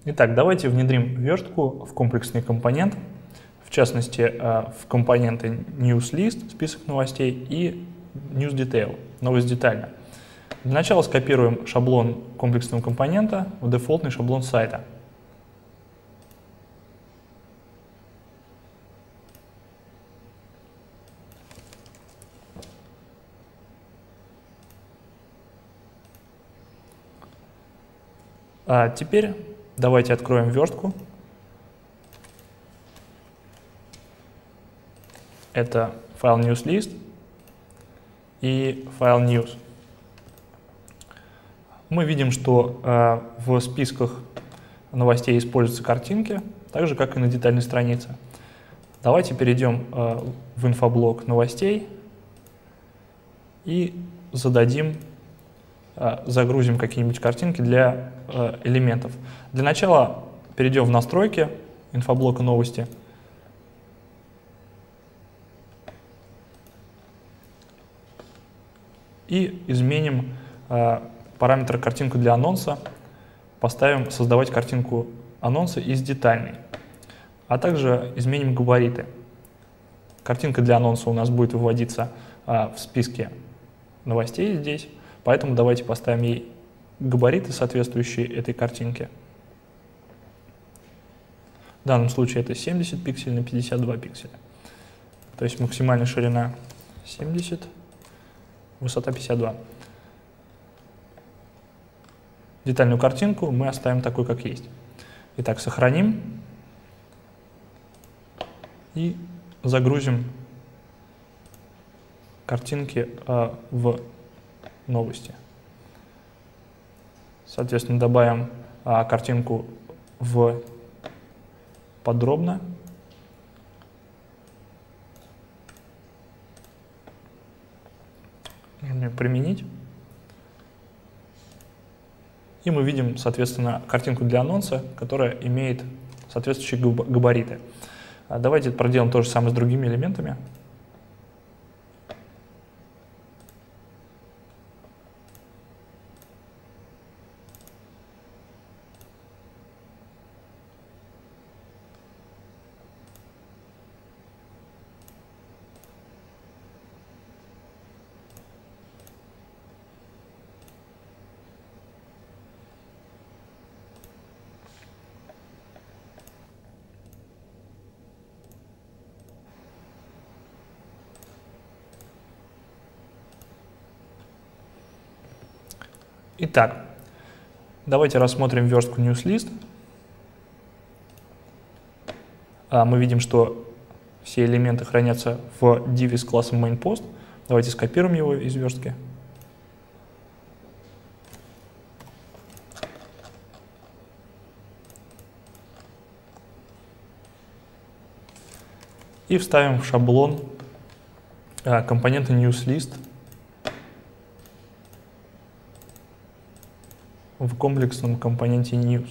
Итак, давайте внедрим верстку в комплексный компонент, в частности, в компоненты NewsList, список новостей, и NewsDetail, новость детальная. Для начала скопируем шаблон комплексного компонента в дефолтный шаблон сайта. А теперь давайте откроем верстку. Это файл NewsList и файл News. Мы видим, что в списках новостей используются картинки, так же, как и на детальной странице. Давайте перейдем в инфоблок новостей и загрузим какие-нибудь картинки для элементов. Для начала перейдем в настройки инфоблока новости. И изменим параметр картинку для анонса. Поставим создавать картинку анонса из детальной. А также изменим габариты. Картинка для анонса у нас будет выводиться в списке новостей здесь. Поэтому давайте поставим ей габариты, соответствующие этой картинке. В данном случае это 70 пикселей на 52 пикселя. То есть максимальная ширина 70, высота 52. Детальную картинку мы оставим такой, как есть. Итак, сохраним и загрузим картинки в новости. Соответственно, добавим картинку в подробно. Нажмем «Применить». И мы видим, соответственно, картинку для анонса, которая имеет соответствующие габариты. Давайте проделаем то же самое с другими элементами. Итак, давайте рассмотрим верстку NewsList. Мы видим, что все элементы хранятся в div с классом MainPost. Давайте скопируем его из верстки. И вставим в шаблон компонента NewsList в комплексном компоненте News.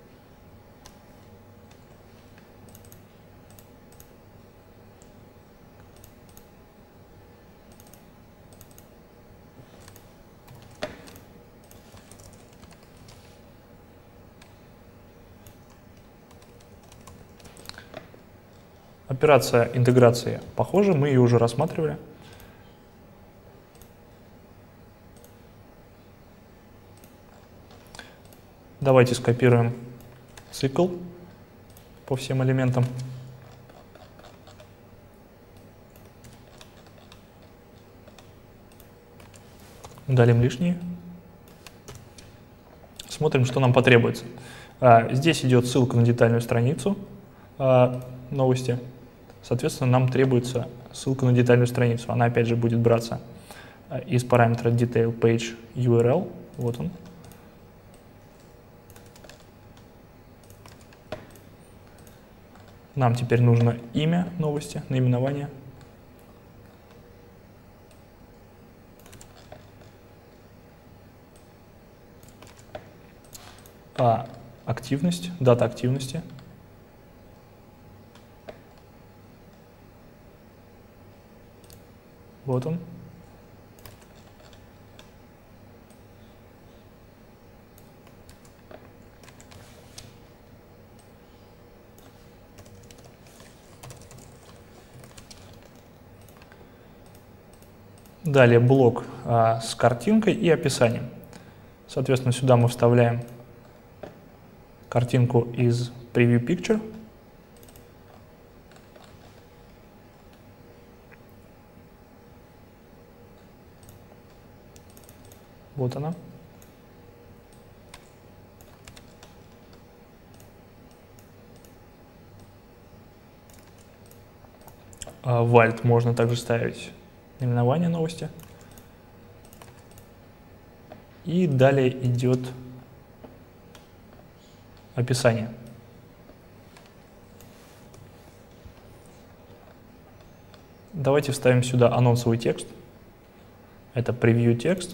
Операция интеграции похожа, мы ее уже рассматривали. Давайте скопируем цикл по всем элементам. Удалим лишние. Смотрим, что нам потребуется. Здесь идет ссылка на детальную страницу новости. Соответственно, нам требуется ссылка на детальную страницу. Она опять же будет браться из параметра detail page URL. Вот он. Нам теперь нужно имя новости, наименование. Активность, дата активности. Вот он. Далее блок с картинкой и описанием. Соответственно, сюда мы вставляем картинку из Preview Picture. Вот она. В Alt можно также ставить наименование новости. И далее идет описание. Давайте вставим сюда анонсовый текст. Это превью текст.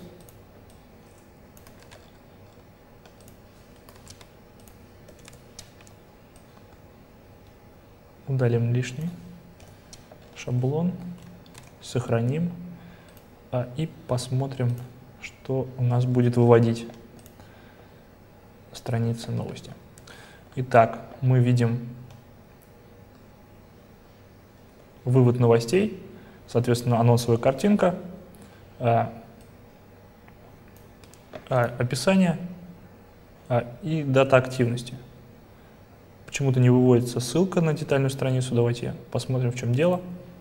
Удалим лишний. Шаблон. Сохраним. И посмотрим, что у нас будет выводить страница новости. Итак, мы видим вывод новостей, соответственно, анонсовая картинка, описание и дата активности. Почему-то не выводится ссылка на детальную страницу. Давайте посмотрим, в чем дело.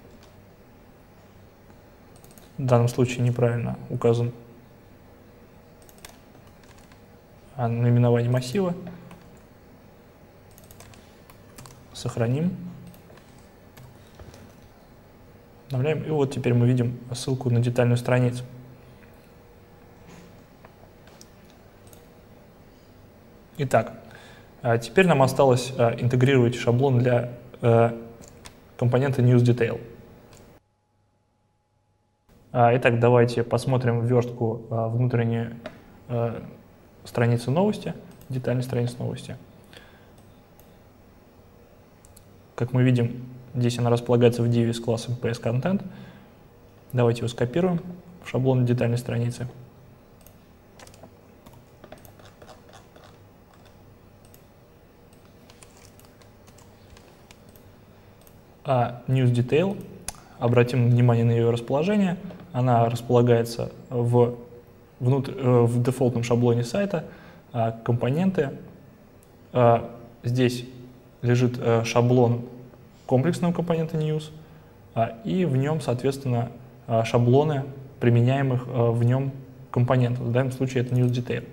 В данном случае неправильно указан наименование массива. Сохраним. Обновляем. И вот теперь мы видим ссылку на детальную страницу. Итак, теперь нам осталось интегрировать шаблон для компонента NewsDetail. Итак, давайте посмотрим верстку внутренней страницы новости, детальной страницы новости. Как мы видим, здесь она располагается в div с классом PS-Content. Давайте его скопируем в шаблон детальной страницы. NewsDetail, обратим внимание на ее расположение. Она располагается в дефолтном шаблоне сайта. Компоненты. Здесь лежит шаблон комплексного компонента News, и в нем, соответственно, шаблоны применяемых в нем компонентов. В данном случае это NewsDetail.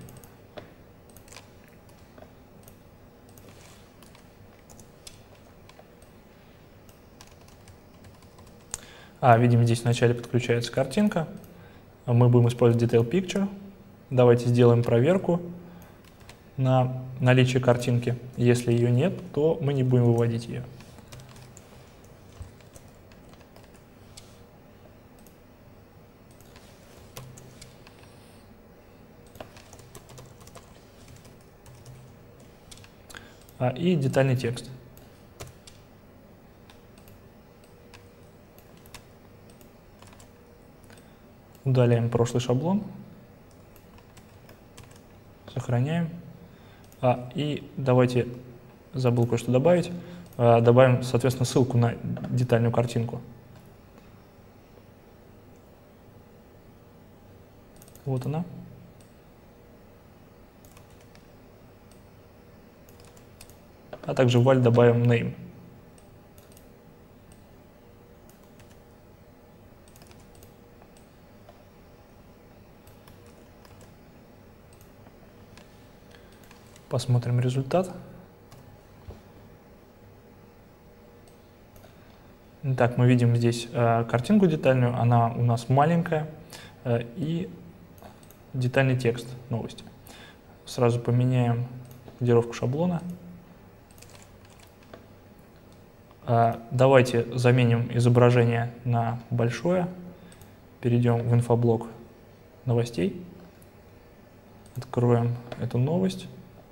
Видим, здесь вначале подключается картинка. Мы будем использовать Detail Picture. Давайте сделаем проверку на наличие картинки. Если ее нет, то мы не будем выводить ее. И детальный текст. Удаляем прошлый шаблон. Сохраняем. И давайте, забыл кое-что добавить, добавим, соответственно, ссылку на детальную картинку. Вот она. А также в Alt добавим name. Посмотрим результат. Итак, мы видим здесь картинку детальную, она у нас маленькая, и детальный текст новости. Сразу поменяем кодировку шаблона. Давайте заменим изображение на большое. Перейдем в инфоблок новостей. Откроем эту новость.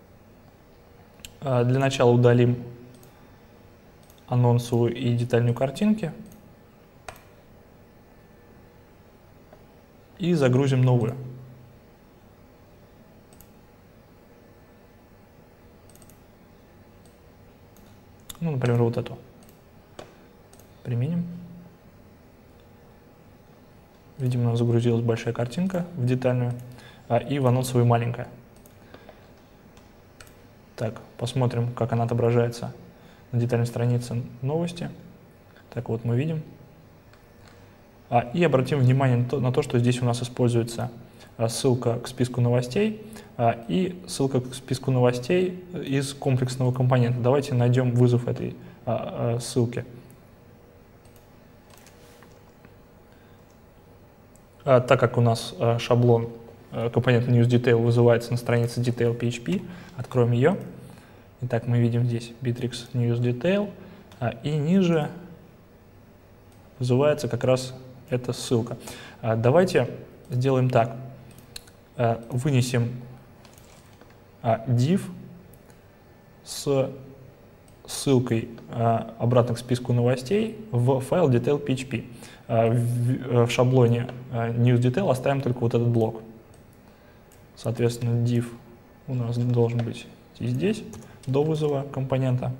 Для начала удалим анонсовую и детальную картинки. И загрузим новую. Ну, например, вот эту. Применим. Видимо, у нас загрузилась большая картинка в детальную, и в анонсовую маленькая. Так, посмотрим, как она отображается на детальной странице новости. Так вот мы видим. И обратим внимание на то, что здесь у нас используется ссылка к списку новостей и ссылка к списку новостей из комплексного компонента. Давайте найдем вызов этой ссылки. Так как у нас шаблон компонента NewsDetail вызывается на странице Detail.php, откроем ее. Итак, мы видим здесь Bittrex NewsDetail, и ниже вызывается как раз эта ссылка. Давайте сделаем так. Вынесем div с ссылкой обратно к списку новостей в файл detail.php. В шаблоне NewsDetail оставим только вот этот блок. Соответственно, div у нас должен быть и здесь, до вызова компонента.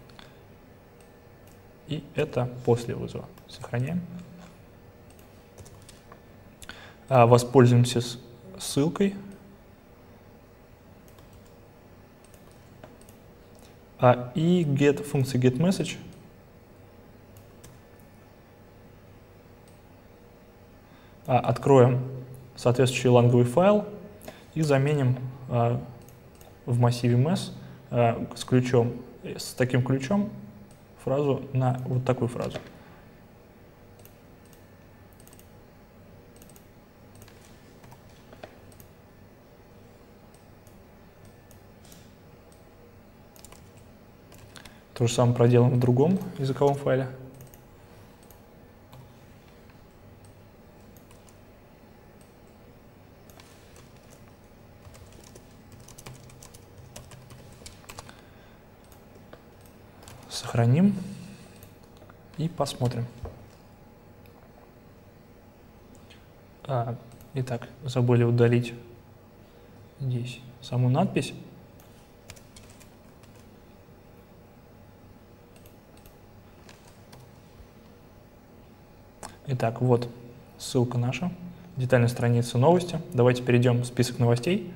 И это после вызова. Сохраняем. Воспользуемся ссылкой. И функция getMessage откроем соответствующий ланговый файл и заменим в массиве mess с таким ключом фразу на вот такую фразу. То же самое проделаем в другом языковом файле. Сохраним и посмотрим. Итак, забыли удалить здесь саму надпись. Итак, вот ссылка наша, детальная страница новости. Давайте перейдем в список новостей.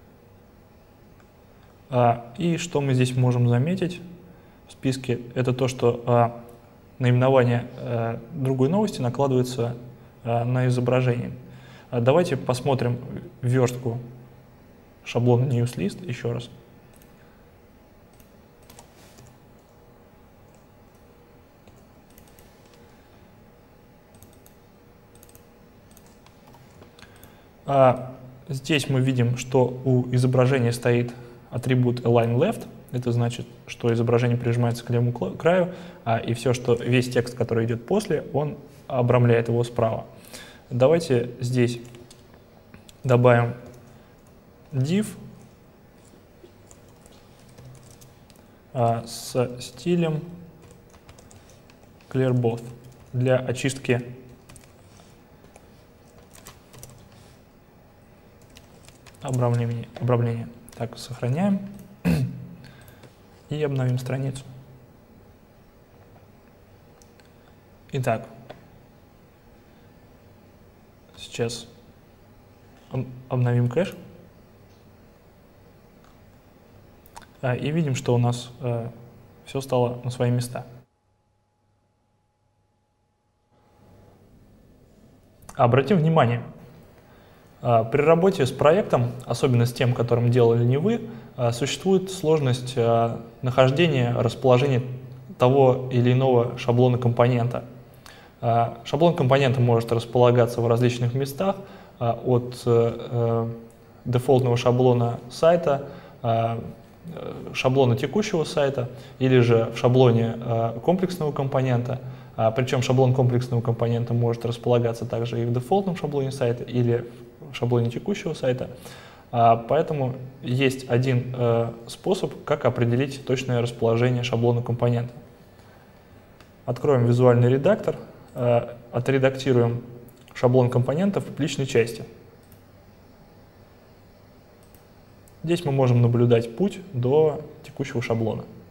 И что мы здесь можем заметить в списке, это то, что наименование другой новости накладывается на изображение. Давайте посмотрим верстку шаблона NewsList еще раз. Здесь мы видим, что у изображения стоит атрибут AlignLeft. Это значит, что изображение прижимается к левому краю, и весь текст, который идет после, он обрамляет его справа. Давайте здесь добавим div с стилем clearboth для очистки обрамления. Так, сохраняем и обновим страницу. Итак, сейчас обновим кэш и видим, что у нас все стало на свои места. Обратим внимание, при работе с проектом, особенно с тем, которым делали не вы, существует сложность нахождения, расположения того или иного шаблона компонента. Шаблон компонента может располагаться в различных местах, от дефолтного шаблона сайта, шаблона текущего сайта, или же в шаблоне комплексного компонента. Причем шаблон комплексного компонента может располагаться также и в дефолтном шаблоне сайта, или в шаблоне текущего сайта. Поэтому есть один способ, как определить точное расположение шаблона компонента. Откроем визуальный редактор, отредактируем шаблон компонента в личной части. Здесь мы можем наблюдать путь до текущего шаблона.